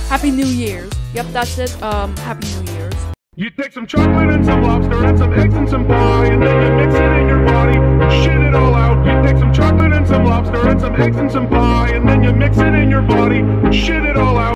Happy New Year's. Yep, that's it. Happy New Year's. You take some chocolate and some lobster and some eggs and some pie, and then you mix it in your body and shit it all out. You take some chocolate and some lobster and some eggs and some pie, and then you mix it in your body and shit it all out.